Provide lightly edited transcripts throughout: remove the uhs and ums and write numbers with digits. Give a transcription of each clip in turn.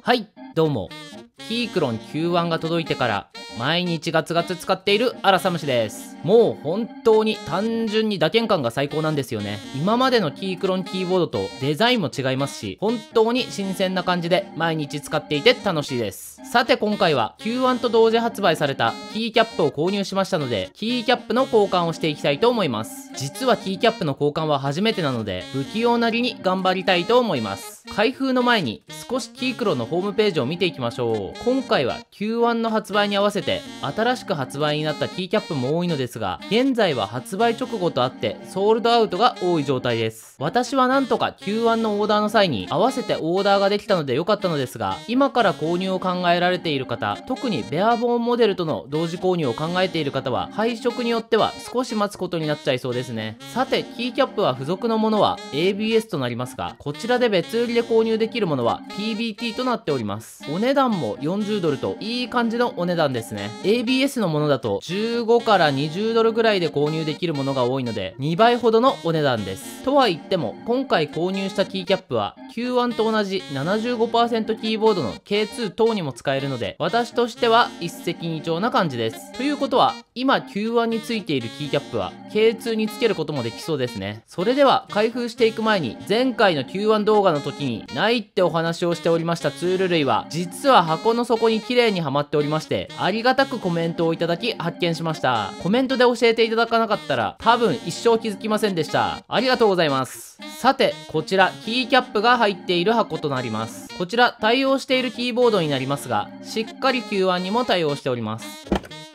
はい、どうも。キークロン Q1 が届いてから毎日ガツガツ使っているアラサムシです。もう本当に単純に打鍵感が最高なんですよね。今までのキークロンキーボードとデザインも違いますし、本当に新鮮な感じで毎日使っていて楽しいです。さて今回は Q1 と同時発売されたキーキャップを購入しましたので、キーキャップの交換をしていきたいと思います。実はキーキャップの交換は初めてなので、不器用なりに頑張りたいと思います。開封の前に少しキークロンのホームページを見ていきましょう。今回は Q1 の発売に合わせて新しく発売になったキーキャップも多いのですが、現在は発売直後とあってソールドアウトが多い状態です。私はなんとか Q1 のオーダーの際に合わせてオーダーができたので良かったのですが、今から購入を考えられている方、特にベアボーンモデルとの同時購入を考えている方は配色によっては少し待つことになっちゃいそうですね。さてキーキャップは付属のものは ABS となりますが、こちらで別売りで購入できるものは PBT となっております。お値段も40ドルといい感じのお値段ですね。 ABS のものだと15から20ドルぐらいで購入できるものが多いので2倍ほどのお値段です。とは言っても今回購入したキーキャップは Q1 と同じ 75% キーボードの K2 等にも使えるので、私としては一石二鳥な感じです。ということは今 Q1 についているキーキャップは K2 につけることもできそうですね。それでは開封していく前に、前回の Q1 動画の時にないってお話をしておりましたツール類は実は箱の底に綺麗にはまっておりまして、ありがたくコメントをいただき発見しました。コメントで教えていただかなかったら多分一生気づきませんでした。ありがとうございます。さてこちらキーキャップが入っている箱となります。こちら対応しているキーボードになりますが、しっかり Q1 にも対応しております。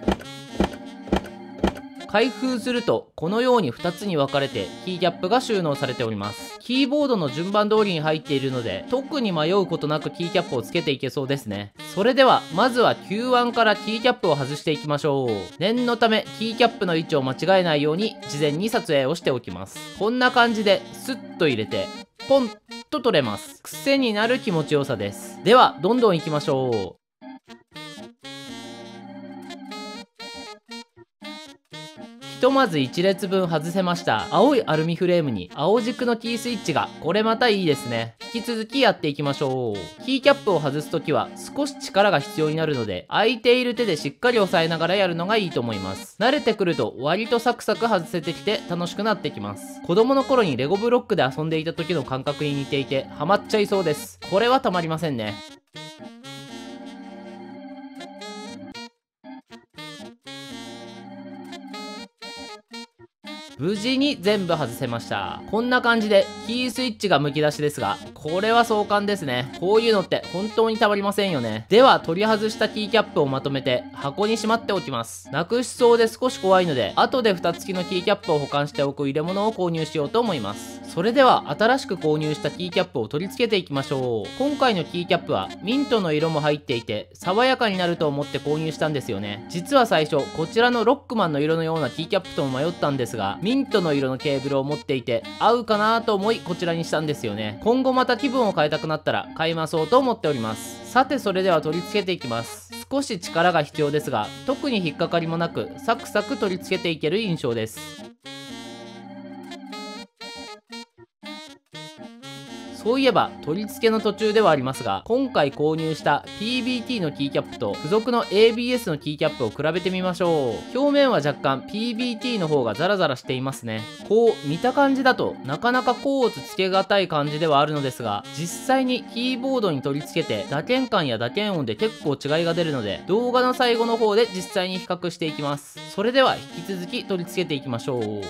開封するとこのように2つに分かれてキーキャップが収納されております。キーボードの順番通りに入っているので特に迷うことなくキーキャップをつけていけそうですね。それではまずは Q1 からキーキャップを外していきましょう。念のためキーキャップの位置を間違えないように事前に撮影をしておきます。こんな感じでスッと入れてポンと取れます。癖になる気持ちよさです。ではどんどんいきましょう。ひとまず1列分外せました。青いアルミフレームに青軸のキースイッチが、これまたいいですね。引き続きやっていきましょう。キーキャップを外すときは少し力が必要になるので、空いている手でしっかり押さえながらやるのがいいと思います。慣れてくると割とサクサク外せてきて楽しくなってきます。子供の頃にレゴブロックで遊んでいた時の感覚に似ていてハマっちゃいそうです。これはたまりませんね。無事に全部外せました。こんな感じでキースイッチがむき出しですが、これは壮観ですね。こういうのって本当にたまりませんよね。では取り外したキーキャップをまとめて箱にしまっておきます。なくしそうで少し怖いので、後で蓋付きのキーキャップを保管しておく入れ物を購入しようと思います。それでは新しく購入したキーキャップを取り付けていきましょう。今回のキーキャップはミントの色も入っていて爽やかになると思って購入したんですよね。実は最初こちらのロックマンの色のようなキーキャップとも迷ったんですが、ミントの色のケーブルを持っていて合うかなと思いこちらにしたんですよね。今後また気分を変えたくなったら買いまそうと思っております。さてそれでは取り付けていきます。少し力が必要ですが特に引っかかりもなくサクサク取り付けていける印象です。そういえば取り付けの途中ではありますが、今回購入した PBT のキーキャップと付属の ABS のキーキャップを比べてみましょう。表面は若干 PBT の方がザラザラしていますね。こう見た感じだとなかなか甲乙つけがたい感じではあるのですが、実際にキーボードに取り付けて打鍵感や打鍵音で結構違いが出るので、動画の最後の方で実際に比較していきます。それでは引き続き取り付けていきましょう。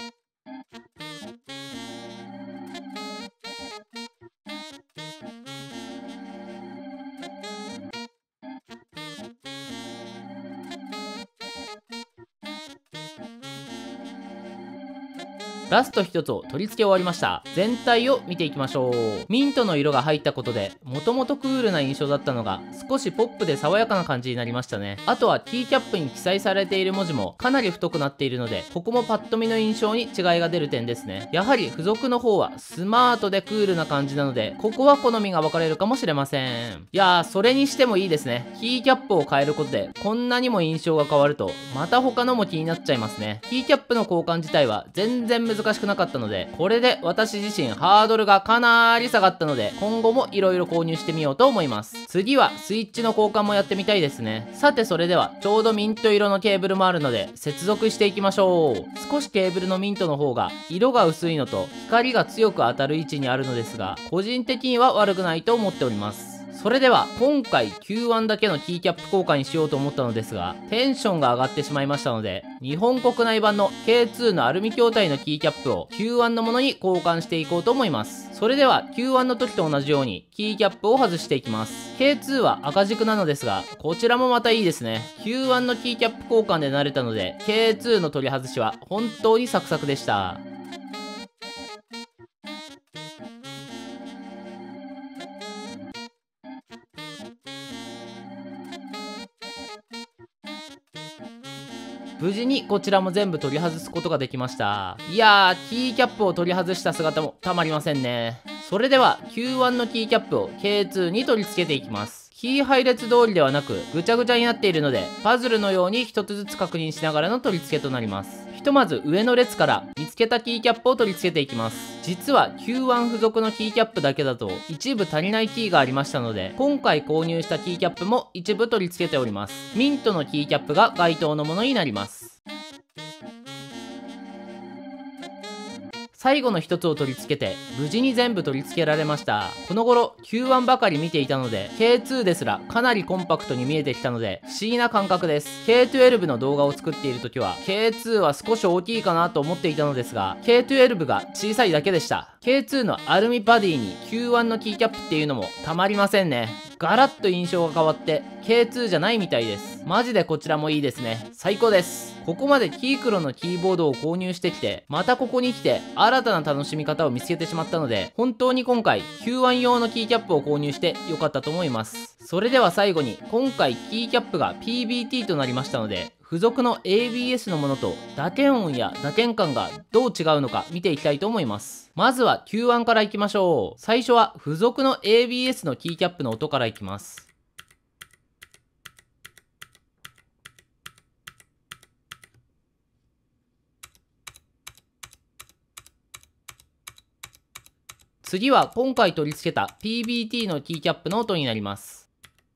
ラスト一つを取り付け終わりました。全体を見ていきましょう。ミントの色が入ったことでもともとクールな印象だったのが少しポップで爽やかな感じになりましたね。あとはキーキャップに記載されている文字もかなり太くなっているので、ここもパッと見の印象に違いが出る点ですね。やはり付属の方はスマートでクールな感じなので、ここは好みが分かれるかもしれません。いやー、それにしてもいいですね。キーキャップを変えることでこんなにも印象が変わるとまた他のも気になっちゃいますね。キーキャップの交換自体は全然難難しくなかったので、これで私自身ハードルがかなり下がったので、今後も色々購入してみようと思います。次はスイッチの交換もやってみたいですね。さてそれでは、ちょうどミント色のケーブルもあるので、接続していきましょう。少しケーブルのミントの方が色が薄いのと光が強く当たる位置にあるのですが、個人的には悪くないと思っております。それでは今回 Q1 だけのキーキャップ交換にしようと思ったのですが、テンションが上がってしまいましたので、日本国内版の K2 のアルミ筐体のキーキャップを Q1 のものに交換していこうと思います。それでは Q1 の時と同じようにキーキャップを外していきます。K2 は赤軸なのですが、こちらもまたいいですね。Q1 のキーキャップ交換で慣れたので、K2 の取り外しは本当にサクサクでした。無事にこちらも全部取り外すことができました。いやー、キーキャップを取り外した姿もたまりませんね。それでは Q1 のキーキャップを K2 に取り付けていきます。キー配列通りではなくぐちゃぐちゃになっているので、パズルのように一つずつ確認しながらの取り付けとなります。ひとまず上の列から見つけたキーキャップを取り付けていきます。実は Q1 付属のキーキャップだけだと一部足りないキーがありましたので、今回購入したキーキャップも一部取り付けております。ミントのキーキャップが該当のものになります。最後の一つを取り付けて無事に全部取り付けられました。この頃 Q1 ばかり見ていたので K2 ですらかなりコンパクトに見えてきたので不思議な感覚です。 K12 の動画を作っている時は K2 は少し大きいかなと思っていたのですが K12 が小さいだけでした。 K2 のアルミバディに Q1 のキーキャップっていうのもたまりませんね。ガラッと印象が変わって K2 じゃないみたいです。マジでこちらもいいですね。最高です。ここまでキークロのキーボードを購入してきて、またここに来て新たな楽しみ方を見つけてしまったので、本当に今回 Q1 用のキーキャップを購入して良かったと思います。それでは最後に、今回キーキャップが PBT となりましたので、付属の ABS のものと打鍵音や打鍵感がどう違うのか見ていきたいと思います。まずは Q1 からいきましょう。最初は付属の ABS のキーキャップの音からいきます。次は今回取り付けた PBT のキーキャップの音になります。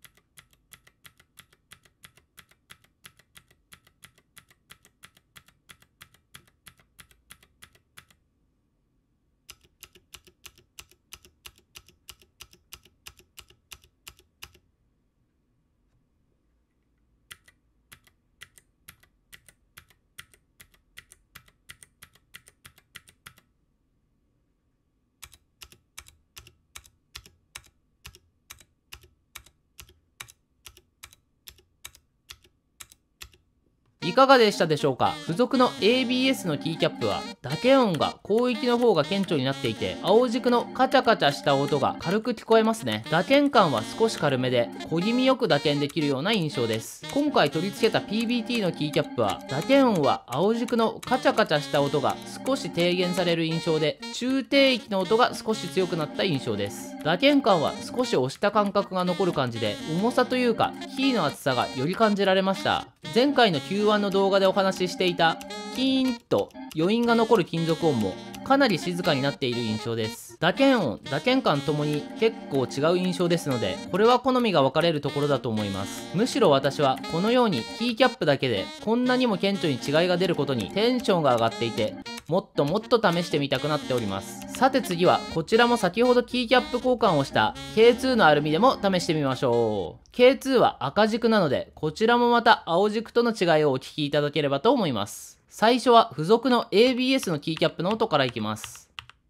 いかがでしたでしょうか。付属の ABS のキーキャップは打鍵音が広域の方が顕著になっていて、青軸のカチャカチャした音が軽く聞こえますね。打鍵感は少し軽めで小気味よく打鍵できるような印象です。今回取り付けた PBT のキーキャップは打鍵音は青軸のカチャカチャした音が少し低減される印象で、中低域の音が少し強くなった印象です。打鍵感は少し押した感覚が残る感じで、重さというかキーの厚さがより感じられました。前回の Q1 の動画でお話ししていたキーンと余韻が残る金属音もかなり静かになっている印象です。打鍵音、打鍵感ともに結構違う印象ですので、これは好みが分かれるところだと思います。むしろ私はこのようにキーキャップだけでこんなにも顕著に違いが出ることにテンションが上がっていて、もっともっと試してみたくなっております。さて次はこちらも先ほどキーキャップ交換をした K2 のアルミでも試してみましょう。K2 は赤軸なので、こちらもまた青軸との違いをお聞きいただければと思います。最初は付属の ABS のキーキャップの音からいきます。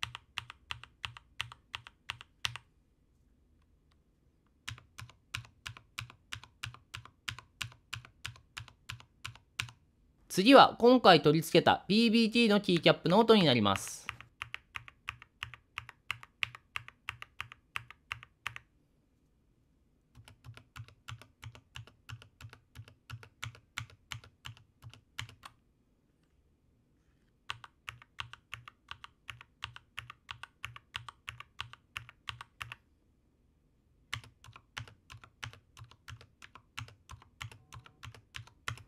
次は今回取り付けた PBT のキーキャップの音になります。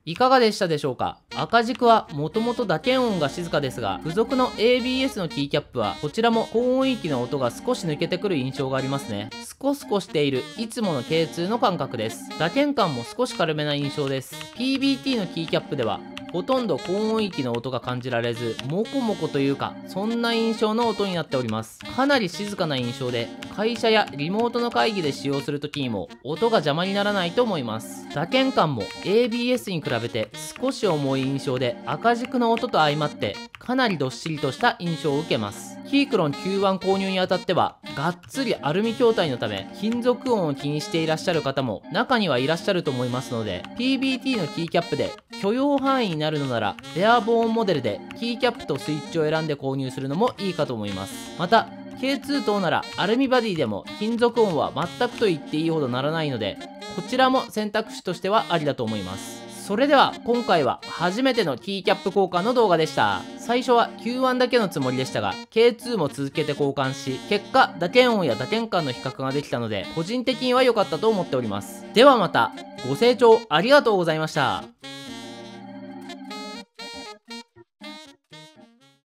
いかがでしたでしょうか。赤軸はもともと打鍵音が静かですが、付属の ABS のキーキャップはこちらも高音域の音が少し抜けてくる印象がありますね。スコスコしているいつもの K2 の感覚です。打鍵感も少し軽めな印象です。 PBT のキーキャップではほとんど高音域の音が感じられず、モコモコというかそんな印象の音になっております。かなり静かな印象で、会社やリモートの会議で使用する時にも音が邪魔にならないと思います。打鍵感も ABS に比べて少し重い印象で、赤軸の音と相まってかなりどっしりとした印象を受けます。キークロン Q1 購入にあたってはがっつりアルミ筐体のため金属音を気にしていらっしゃる方も中にはいらっしゃると思いますので、 PBT のキーキャップで許容範囲になるのならベアボーンモデルでキーキャップとスイッチを選んで購入するのもいいかと思います。また K2 等ならアルミバディでも金属音は全くと言っていいほどならないので、こちらも選択肢としてはありだと思います。それでは今回は初めてのキーキャップ交換の動画でした。最初は Q1 だけのつもりでしたが K2 も続けて交換し、結果打鍵音や打鍵感の比較ができたので個人的には良かったと思っております。ではまた。ご清聴ありがとうございました。